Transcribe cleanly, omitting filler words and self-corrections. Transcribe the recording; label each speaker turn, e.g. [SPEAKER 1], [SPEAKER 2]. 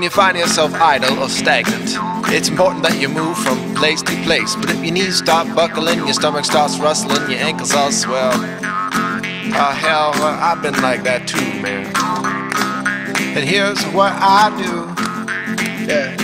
[SPEAKER 1] when you find yourself idle or stagnant, it's important that you move from place to place. But if your knees start buckling, your stomach starts rustling, your ankles all swell, hell, well, I've been like that too, man. And here's what I do, yeah.